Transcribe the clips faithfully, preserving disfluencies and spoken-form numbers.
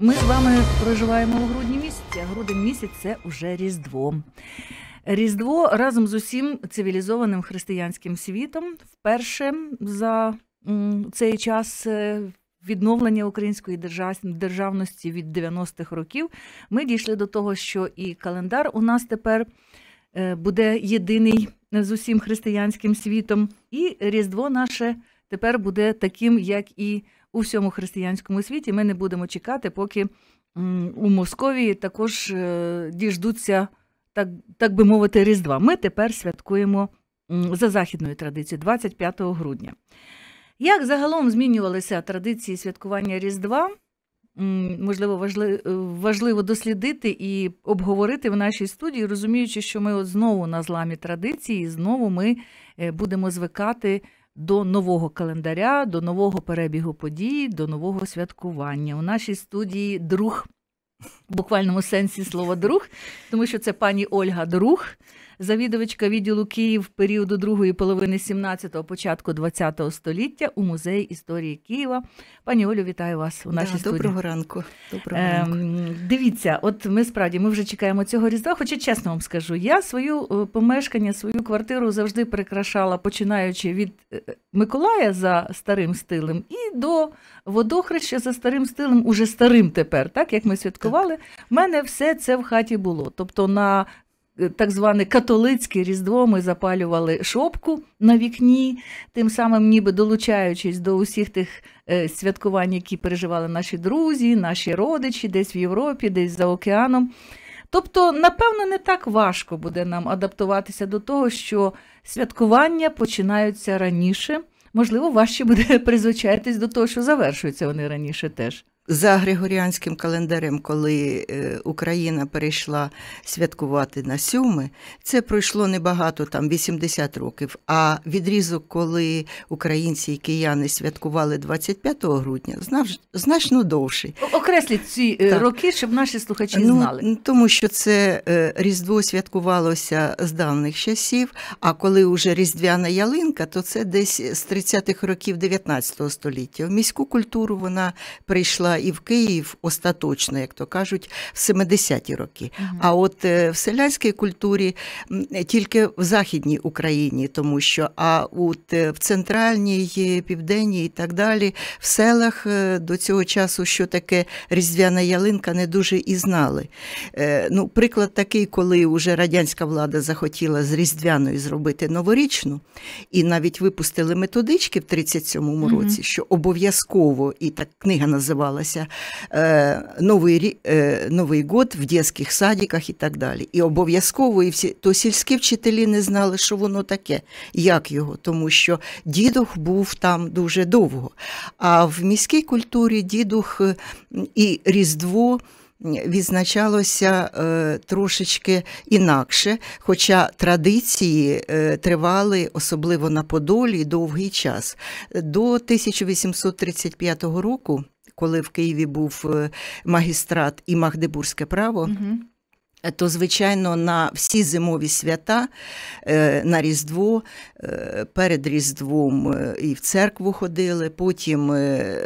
Ми з вами проживаємо у грудні місяці, а грудень місяць – це вже Різдво. Різдво разом з усім цивілізованим християнським світом вперше за цей час відновлення української державності від дев'яностих років ми дійшли до того, що і календар у нас тепер буде єдиний з усім християнським світом, і Різдво наше тепер буде таким, як і у всьому християнському світі. Ми не будемо чекати, поки у Московії також діждуться, так, так би мовити, Різдва. Ми тепер святкуємо за західною традицією двадцять п'ятого грудня. Як загалом змінювалися традиції святкування Різдва, можливо, важливо дослідити і обговорити в нашій студії, розуміючи, що ми от знову на зламі традиції, знову ми будемо звикати до нового календаря, до нового перебігу подій, до нового святкування. У нашій студії друг, в буквальному сенсі слова друг, тому що це пані Ольга Друг, завідувачка відділу Київ періоду другої половини сімнадцятого, початку двадцятого століття у Музеї історії Києва. Пані Олю, вітаю вас у нашій да, студії. Доброго ранку. Доброго ранку. Ем, дивіться, от ми справді, ми вже чекаємо цього Різдва, хоча чесно вам скажу, я свою помешкання, свою квартиру завжди прикрашала, починаючи від Миколая за старим стилем і до Водохреща за старим стилем, уже старим тепер, так, як ми святкували. В мене все це в хаті було. Тобто на так зване католицьке Різдво ми запалювали шопку на вікні, тим самим ніби долучаючись до усіх тих е, святкувань, які переживали наші друзі, наші родичі, десь в Європі, десь за океаном. Тобто, напевно, не так важко буде нам адаптуватися до того, що святкування починаються раніше. Можливо, важче буде призвичаїтись до того, що завершуються вони раніше теж. За Григоріанським календарем, коли Україна перейшла святкувати на сьоме, це пройшло небагато, там вісімдесят років, а відрізок, коли українці і кияни святкували двадцять п'ятого грудня, значно довший. Окресліть ці так. роки, щоб наші слухачі ну, знали. Тому що це Різдво святкувалося з давних часів, а коли вже Різдвяна ялинка, то це десь з тридцятих років дев'ятнадцятого століття. В міську культуру вона прийшла і в Київ остаточно, як то кажуть, в семидесяті роки. Uh-huh. А от в селянській культурі тільки в Західній Україні, тому що, а от в центральній, південній і так далі, в селах до цього часу, що таке різдвяна ялинка, не дуже і знали. Ну, приклад такий, коли вже радянська влада захотіла з різдвяною зробити новорічну, і навіть випустили методички в тридцять сьомому uh-huh. році, що обов'язково, і так книга називалася, Новий, Новий год в дитячих садиках і так далі. І обов'язково, і всі, то сільські вчителі не знали, що воно таке, як його, тому що дідух був там дуже довго. А в міській культурі дідух і Різдво відзначалося е, трошечки інакше, хоча традиції е, тривали, особливо на Подолі, довгий час. До тисяча вісімсот тридцять п'ятого року, коли в Києві був магістрат і магдебурзьке право, угу. то, звичайно, на всі зимові свята, на Різдво, перед Різдвом і в церкву ходили, потім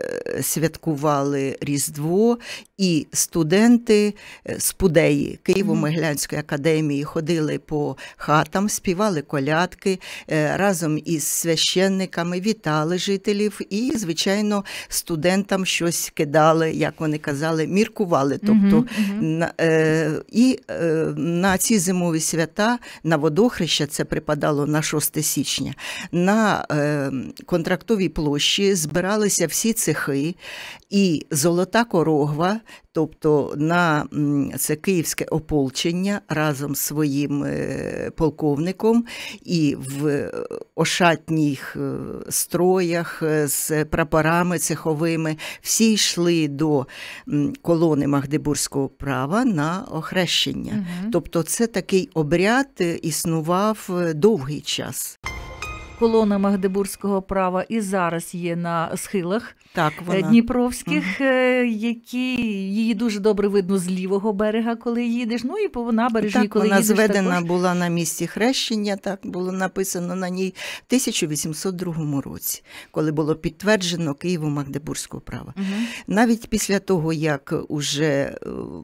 святкували Різдво, і студенти з Пудеї Києво-Могилянської академії ходили по хатам, співали колядки, разом із священниками вітали жителів і, звичайно, студентам щось кидали, як вони казали, міркували. Тобто, uh-huh, uh-huh. і на ці зимові свята, на Водохреща, це припадало на шосте січня, на Контрактовій площі збиралися всі цехи, і Золота Корогва, тобто на це київське ополчення разом з своїм полковником і в ошатніх строях з прапорами цеховими, всі йшли до колони магдебурзького права на охрещення. Угу. Тобто це такий обряд існував довгий час. колона магдебурзького права і зараз є на схилах так, вона. Дніпровських, угу. які її дуже добре видно з лівого берега, коли їдеш, ну і по набережній, так, коли вона їдеш зведена також. була на місці хрещення, так було написано на ній в тисяча вісімсот другому році, коли було підтверджено Києво-Магдебурзького права. Угу. Навіть після того, як уже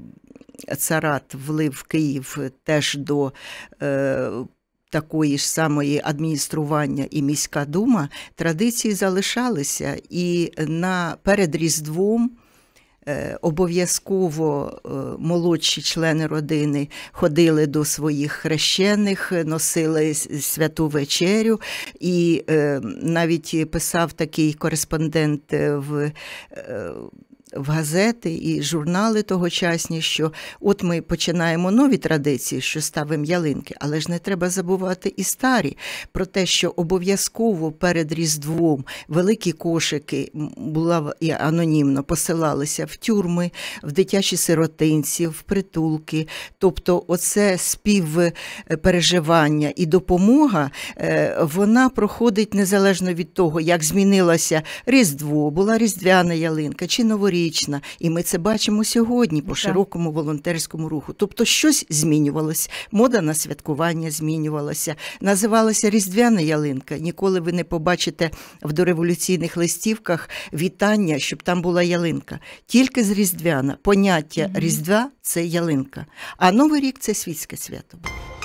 царат влив в Київ теж до е, такої ж самої адміністрування і міська дума, традиції залишалися, і на, перед Різдвом е, обов'язково е, молодші члени родини ходили до своїх хрещених, носили святу вечерю, і е, навіть писав такий кореспондент в е, в газети і журнали тогочасні, що от ми починаємо нові традиції, що ставимо ялинки, але ж не треба забувати і старі, про те, що обов'язково перед Різдвом великі кошики, була і анонімно, посилалися в тюрми, в дитячі сиротинці, в притулки. Тобто оце співпереживання і допомога, вона проходить незалежно від того, як змінилося Різдво, була різдвяна ялинка чи новорічна. І ми це бачимо сьогодні по широкому волонтерському руху. Тобто щось змінювалося, мода на святкування змінювалася, називалася різдвяна ялинка. Ніколи ви не побачите в дореволюційних листівках вітання, щоб там була ялинка. Тільки з різдвяна. Поняття mm-hmm. Різдва – це ялинка. А Новий рік – це світське свято.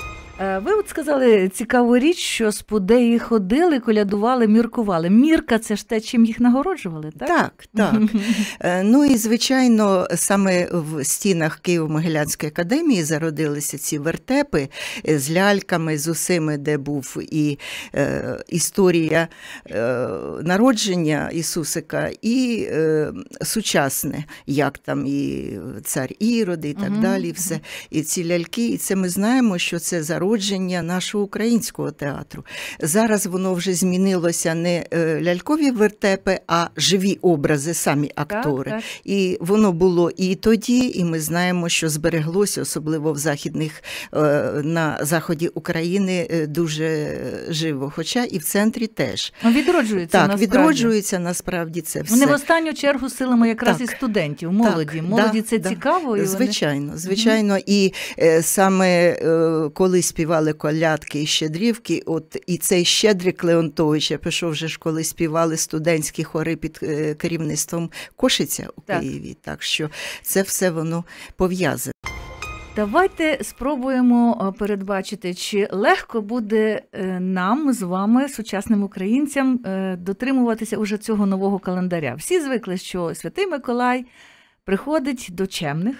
Ви от сказали цікаву річ, що спудеї ходили, колядували, міркували. Мірка – це ж те, чим їх нагороджували, так? Так, так. Ну і, звичайно, саме в стінах Києво-Могилянської академії зародилися ці вертепи з ляльками, з усіми, де був і е, історія е, народження Ісусика, і е, сучасне, як там і цар Ірод, і так uh-huh. далі, все. І ці ляльки, і це ми знаємо, що це зародилося нашого українського театру. Зараз воно вже змінилося не лялькові вертепи, а живі образи, самі актори. Так, так. І воно було і тоді, і ми знаємо, що збереглося, особливо в західних, на заході України, дуже живо. Хоча і в центрі теж. Відроджується так, насправді. відроджується насправді це все. Вони в останню чергу силами якраз так, і студентів, молоді. Так, молоді да, це да. цікаво. І звичайно, вони... звичайно. Mm-hmm. І е, саме е, коли співали колядки і щедрівки, от і цей Щедрик Леонтович, я пішов вже ж, коли співали студентські хори під е, керівництвом Кошиця у так. Києві. Так що це все воно пов'язане. Давайте спробуємо передбачити, чи легко буде нам з вами, сучасним українцям, дотримуватися уже цього нового календаря. Всі звикли, що Святий Миколай приходить до чемних,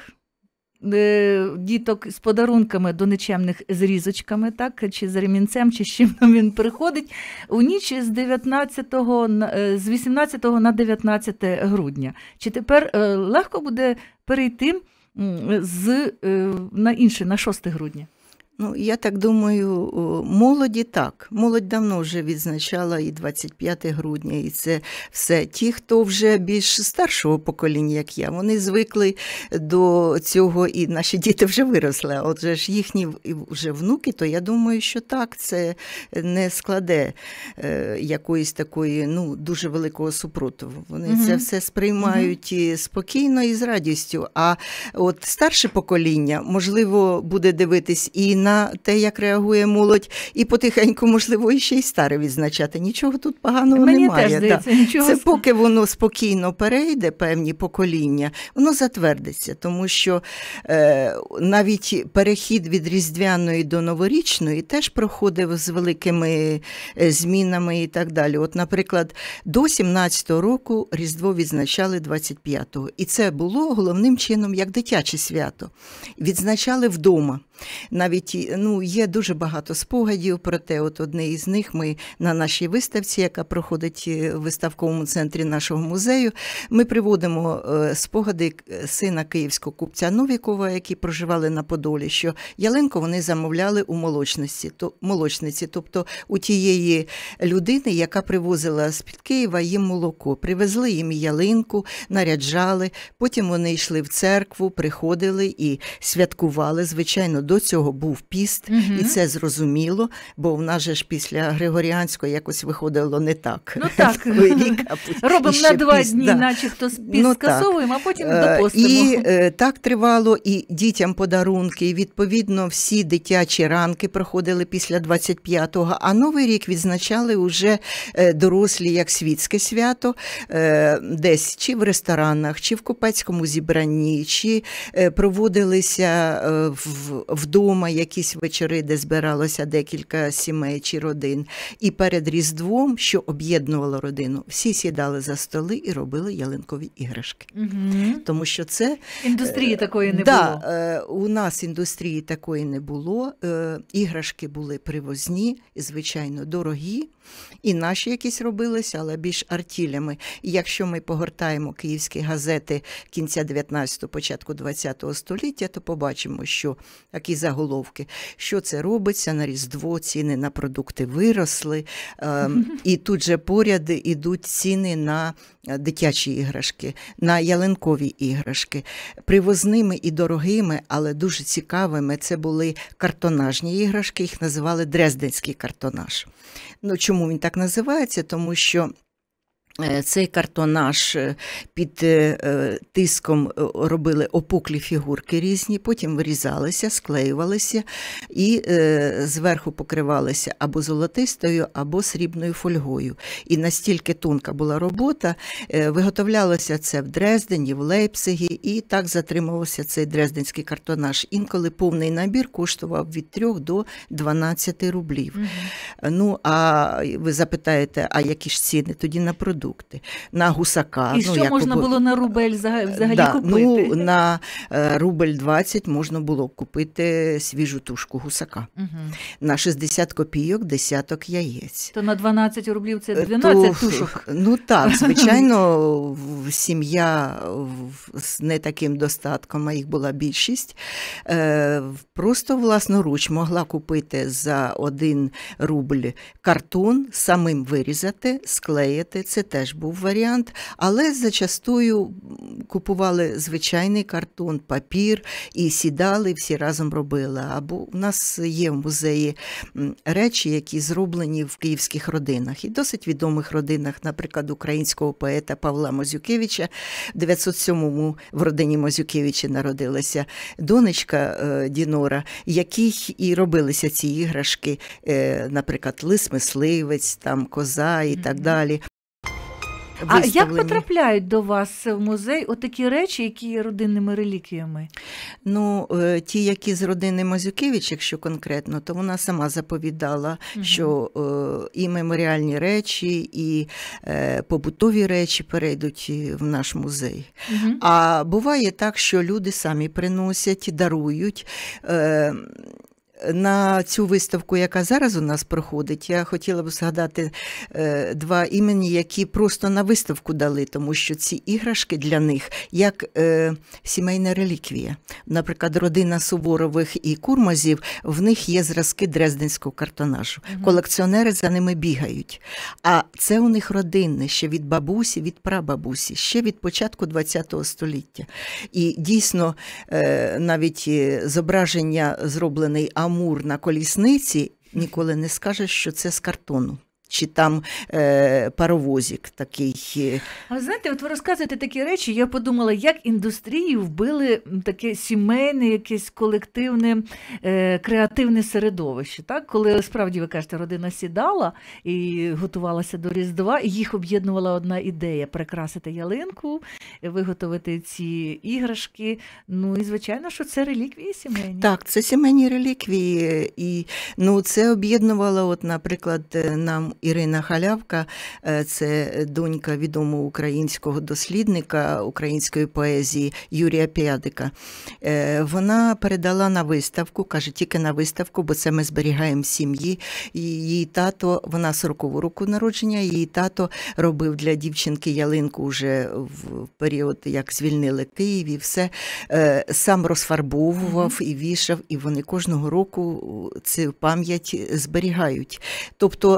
діток з подарунками до нечемних з різочками, так, чи з ремінцем, чи з чим він приходить у ніч з дев'ятнадцятого, з вісімнадцятого на дев'ятнадцяте грудня. Чи тепер легко буде перейти з, на інше, на шосте грудня? Ну, я так думаю, молоді так. Молодь давно вже відзначала і двадцять п'яте грудня, і це все. Ті, хто вже більш старшого покоління, як я, вони звикли до цього, і наші діти вже виросли. А отже ж їхні вже внуки, то я думаю, що так, це не складе е, якоїсь такої, ну, дуже великого супротиву. Вони угу. це все сприймають угу. спокійно і з радістю. А от старше покоління, можливо, буде дивитись і на на те, як реагує молодь, і потихеньку, можливо, і ще й старе відзначати. Нічого тут поганого Мені немає. Теж здається, да. нічого... Це поки воно спокійно перейде, певні покоління, воно затвердиться, тому що е, навіть перехід від різдвяної до новорічної теж проходив з великими змінами і так далі. От, наприклад, до сімнадцятого року Різдво відзначали двадцять п'ятого. І це було головним чином як дитяче свято. Відзначали вдома. Навіть, ну, є дуже багато спогадів про те, от одне із них ми на нашій виставці, яка проходить в виставковому центрі нашого музею, ми приводимо спогади сина київського купця Новікова, які проживали на Подолі, що ялинку вони замовляли у молочниці, то, молочниці, тобто у тієї людини, яка привозила з-під Києва їм молоко. Привезли їм ялинку, наряджали, потім вони йшли в церкву, приходили і святкували, звичайно, до цього був піст, Угу. і це зрозуміло, бо в нас же ж після Григоріанського якось виходило не так. Ну так, рік, робимо на два дні, да. начебто піст ну, скасовуємо, а потім допостимо. І е, так тривало, і дітям подарунки, і відповідно всі дитячі ранки проходили після двадцять п'ятого, а Новий рік відзначали вже дорослі як світське свято, е, десь чи в ресторанах, чи в купецькому зібранні, чи е, проводилися е, в, вдома якісь вечори, де збиралося декілька сімей чи родин. І перед Різдвом, що об'єднувало родину, всі сідали за столи і робили ялинкові іграшки. Угу. Тому що це... Індустрії такої не да, було. Е, у нас індустрії такої не було. Е, іграшки були привозні, звичайно, дорогі. І наші якісь робилися, але більш артілями. І якщо ми погортаємо київські газети кінця дев'ятнадцятого, початку двадцятого століття, то побачимо, що такі заголовки, що це робиться на Різдво, ціни на продукти виросли, е, і тут же поряд ідуть ціни на дитячі іграшки, на ялинкові іграшки. Привозними і дорогими, але дуже цікавими, це були картонажні іграшки, їх називали дрезденський картонаж. Ну, чому він так називається? Тому що цей картонаж під тиском робили опуклі фігурки різні, потім вирізалися, склеювалися і зверху покривалися або золотистою, або срібною фольгою. І настільки тонка була робота, виготовлялося це в Дрездені, в Лейпцигі, і так затримувався цей дрезденський картонаж. Інколи повний набір коштував від трьох до дванадцяти рублів. Mm-hmm. Ну, а ви запитаєте, а які ж ціни тоді на продукти? На гусака. І ну, що можна об... було на рубль взагалі да, купити? Ну, на рубль двадцять можна було купити свіжу тушку гусака. Угу. На шістдесят копійок десяток яєць. То на дванадцять рублів це дванадцять То, тушок? Ну так, звичайно, сім'я з не таким достатком, а їх була більшість, просто власноруч могла купити за один рубль картон, самим вирізати, склеїти. Це теж був варіант, але зачастую купували звичайний картон, папір і сідали, всі разом робили. Або у нас є в музеї речі, які зроблені в київських родинах. І досить відомих родинах, наприклад, українського поета Павла Мозюкевича. В дев'ятсот сьомому в родині Мозюкевича народилася донечка Дінора, якій і робилися ці іграшки, наприклад, лис-мисливець, там, коза і так далі. А як потрапляють до вас в музей отакі речі, які є родинними реліквіями? Ну, ті, які з родини Мазюкевич, якщо конкретно, то вона сама заповідала, угу. що і меморіальні речі, і побутові речі перейдуть в наш музей. Угу. А буває так, що люди самі приносять, дарують. На цю виставку, яка зараз у нас проходить, я хотіла б згадати е, два імені, які просто на виставку дали, тому що ці іграшки для них як е, сімейна реліквія. Наприклад, родина Суворових і Курмазів, в них є зразки дрезденського картонажу. Угу. Колекціонери за ними бігають. А це у них родинне, ще від бабусі, від прабабусі, ще від початку ХХ століття. І дійсно, е, навіть зображення зроблений Амур на колісниці, ніколи не скажеш, що це з картону. Чи там е, паровозик такий. А знаєте, от ви розказуєте такі речі, я подумала, як індустрії вбили таке сімейне, якесь колективне, е, креативне середовище. Так? Коли, справді, ви кажете, родина сідала і готувалася до Різдва, і їх об'єднувала одна ідея – прикрасити ялинку, виготовити ці іграшки. Ну і, звичайно, що це реліквії сімейні. Так, це сімейні реліквії. І ну, це об'єднувало, от, наприклад, нам Ірина Халявка, це донька відомого українського дослідника української поезії Юрія П'ядика. Вона передала на виставку, каже, тільки на виставку, бо це ми зберігаємо в сім'ї. Її тато, вона сорокового року народження, її тато робив для дівчинки ялинку вже в період, як звільнили Київ і все. Сам розфарбовував і вішав, і вони кожного року цю пам'ять зберігають. Тобто для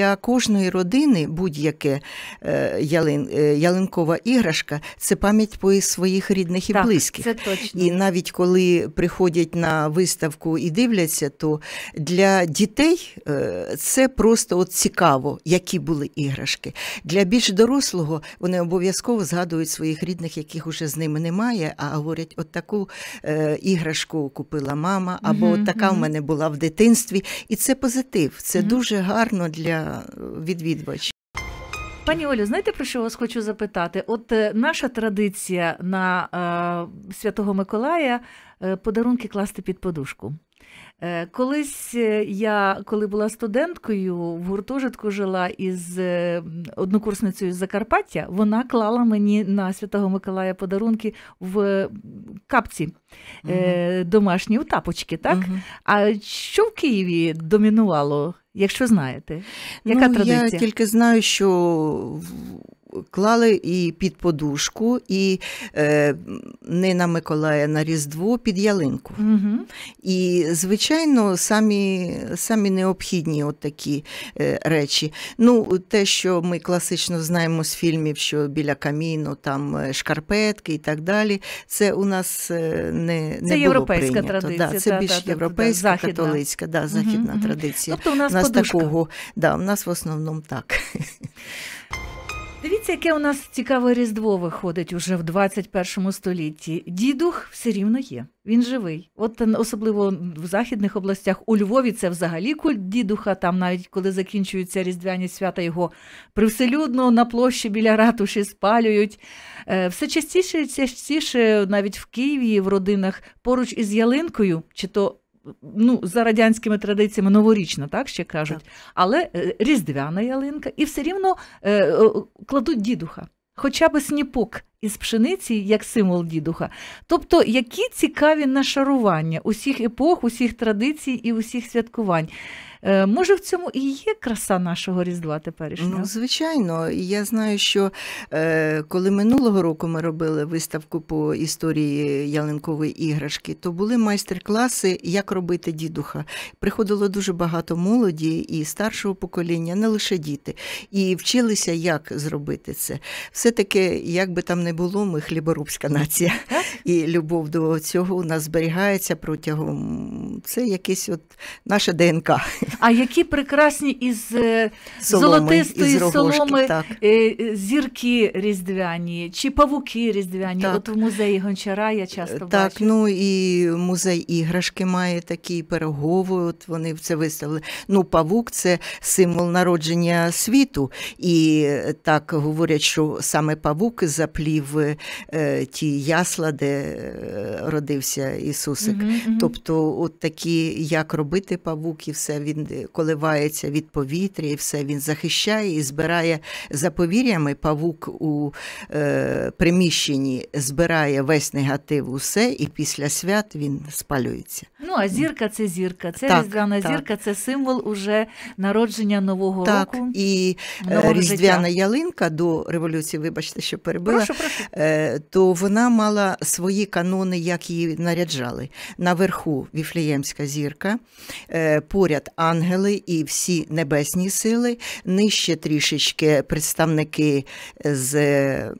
для кожної родини будь-яке ялин, ялинкова іграшка – це пам'ять про своїх рідних і так, близьких. Це точно. І навіть коли приходять на виставку і дивляться, то для дітей це просто от цікаво, які були іграшки. Для більш дорослого вони обов'язково згадують своїх рідних, яких уже з ними немає, а говорять, от таку е, іграшку купила мама, або Мгм, от така мгм. в мене була в дитинстві. І це позитив, це Мгм. дуже гарно для відвідувачів. Пані Олю, знаєте, про що вас хочу запитати? От е, наша традиція на е, Святого Миколая е, подарунки класти під подушку. Е, Колись е, я, коли була студенткою, в гуртожитку жила із е, однокурсницею з Закарпаття, вона клала мені на Святого Миколая подарунки в капці е, домашні, у тапочки, так? Мгм. А що в Києві домінувало, якщо знаєте? Яка ну, традиція? Я тільки знаю, що в- клали і під подушку, і е, не на Миколая, на Різдво, під ялинку. Угу. І, звичайно, самі, самі необхідні от такі е, речі. Ну, те, що ми класично знаємо з фільмів, що біля каміну, там е, шкарпетки і так далі, це у нас е, не, не Це було європейська прийнято. традиція, Да, це та, більш та, та, та, європейська, західна. католицька, да, західна Мгм, мгм. традиція. Тобто у нас У нас подушка. такого, да, у нас в основному так. Дивіться, яке у нас цікаве Різдво виходить уже в двадцять першому столітті. Дідух все рівно є, він живий. От особливо в західних областях, у Львові це взагалі культ дідуха, там навіть коли закінчуються різдвяні свята, його привселюдно на площі біля ратуші спалюють. Е, Все частіше і частіше навіть в Києві в родинах поруч із ялинкою, чи то ну, за радянськими традиціями новорічна, так ще кажуть, Так. але е, різдвяна ялинка, і все рівно е, е, кладуть дідуха. Хоча б сніпок із пшениці, як символ дідуха. Тобто, які цікаві нашарування усіх епох, усіх традицій і усіх святкувань. Е, може, в цьому і є краса нашого Різдва теперішнього? Ну, звичайно. І я знаю, що е, коли минулого року ми робили виставку по історії ялинкової іграшки, то були майстер-класи, як робити дідуха. Приходило дуже багато молоді і старшого покоління, не лише діти. І вчилися, як зробити це. Все-таки, як би там не було, ми хліборобська нація. Так? І любов до цього у нас зберігається протягом... Це якесь от наша ДНК. А які прекрасні із е, Соломи, золотистої із рогожки, соломи так. е, зірки різдвяні, чи павуки різдвяні. Так. От в музеї Гончара я часто Так, бачу. ну і музей іграшки має такі пирогові, от вони це виставили. Ну, павук – це символ народження світу. І так говорять, що саме павук заплів е, ті ясла, де е, родився Ісусик. Мгм, мгм. Тобто, от такі, як робити павук, і все, він коливається від повітря, і все, він захищає і збирає, за повір'ями, павук у е, приміщенні збирає весь негатив, усе, і після свят він спалюється. Ну, а зірка – це зірка. Це Так, різдвяна так. зірка, це символ уже народження нового Так, року. і е, нового різдвяна життя. ялинка до революції, вибачте, що перебила, Прошу, прошу. е, то вона мала свої канони, як її наряджали. Наверху Віфлеємська зірка, е, поряд ангели і всі небесні сили, нижче трішечки представники з е,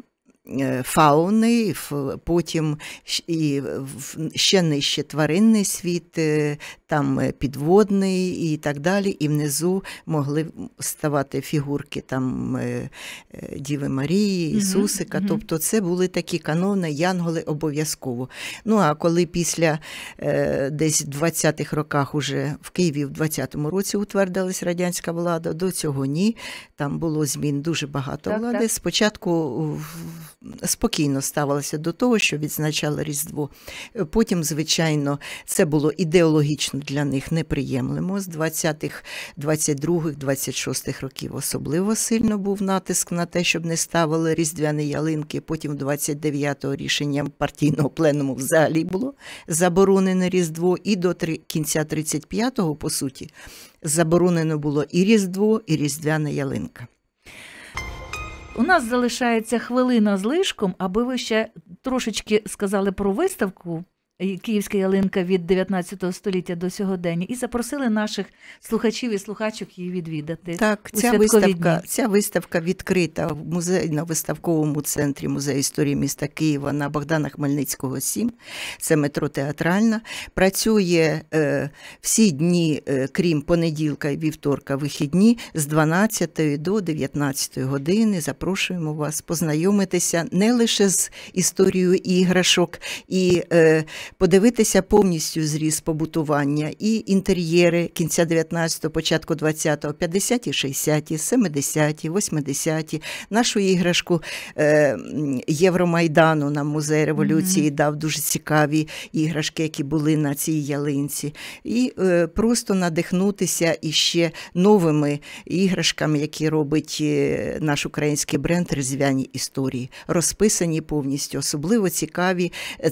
фауни, ф- потім щ- і в- ще нижче тваринний світ, е, там е, підводний і так далі, і внизу могли ставати фігурки там е, е, Діви Марії, Мгм, Ісусика, мгм. тобто це були такі канони, янголи обов'язково. Ну, а коли після е, десь в двадцятих роках уже в Києві в двадцятому році утвердилась радянська влада, до цього ні, там було змін дуже багато Так, влади. так. Спочатку в- спокійно ставилося до того, що відзначали Різдво. Потім, звичайно, це було ідеологічно для них неприємлемо. З двадцятих, двадцять других, двадцять шостих років особливо сильно був натиск на те, щоб не ставили різдвяні ялинки. Потім двадцять дев'ятого рішенням партійного пленуму взагалі було заборонене Різдво. І до три- кінця тридцять п'ятого, по суті, заборонено було і Різдво, і різдвяна ялинка. У нас залишається хвилина з лишком, аби ви ще трошечки сказали про виставку Київська ялинка від дев'ятнадцятого століття до сьогодення, і запросили наших слухачів і слухачок її відвідати. Так, ця виставка, ця виставка відкрита в музейно-виставковому центрі Музею історії міста Києва на Богдана Хмельницького, сім. Це метро Театральна. Працює е, всі дні, е, крім понеділка і вівторка, вихідні, з дванадцятої до дев'ятнадцятої години. Запрошуємо вас познайомитися не лише з історією іграшок і е, подивитися повністю зріз побутування і інтер'єри кінця дев'ятнадцятого, початку двадцятого, п'ятдесяті, шістдесяті, семидесяті, восьмидесяті. Нашу іграшку е, Євромайдану нам Музей революції mm-hmm. дав дуже цікаві іграшки, які були на цій ялинці. І е, просто надихнутися іще новими іграшками, які робить е, наш український бренд «Різдвяні історії». Розписані повністю, особливо цікаві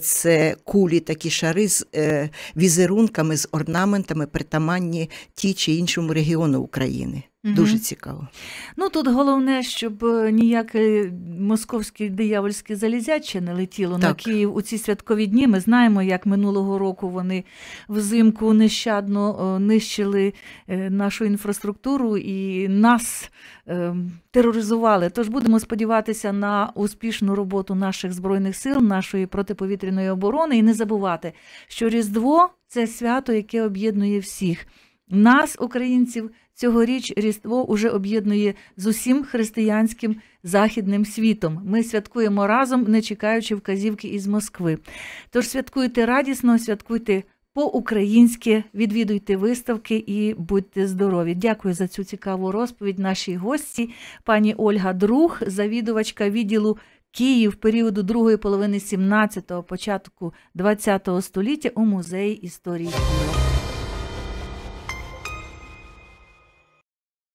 це кулі, такі шари з е, візерунками, з орнаментами, притаманні ті чи іншому регіону України. Угу. Дуже цікаво. Ну, тут головне, щоб ніяке московське диявольське залізяче не летіло так. на Київ у ці святкові дні. Ми знаємо, як минулого року вони взимку нещадно нищили нашу інфраструктуру і нас е, тероризували. Тож будемо сподіватися на успішну роботу наших Збройних сил, нашої протиповітряної оборони і не забувати, що Різдво – це свято, яке об'єднує всіх. Нас, українців, цьогоріч Різдво уже об'єднує з усім християнським західним світом. Ми святкуємо разом, не чекаючи вказівки із Москви. Тож святкуйте радісно, святкуйте по-українськи, відвідуйте виставки і будьте здорові. Дякую за цю цікаву розповідь нашій гості, пані Ольга Друг, завідувачка відділу Київ періоду другої половини сімнадцятого, початку двадцятого століття у Музеї історії Києва.